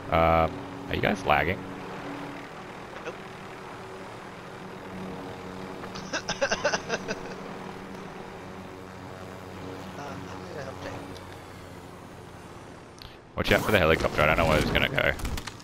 Are you guys lagging? Nope. Watch out for the helicopter, I don't know where it's gonna go.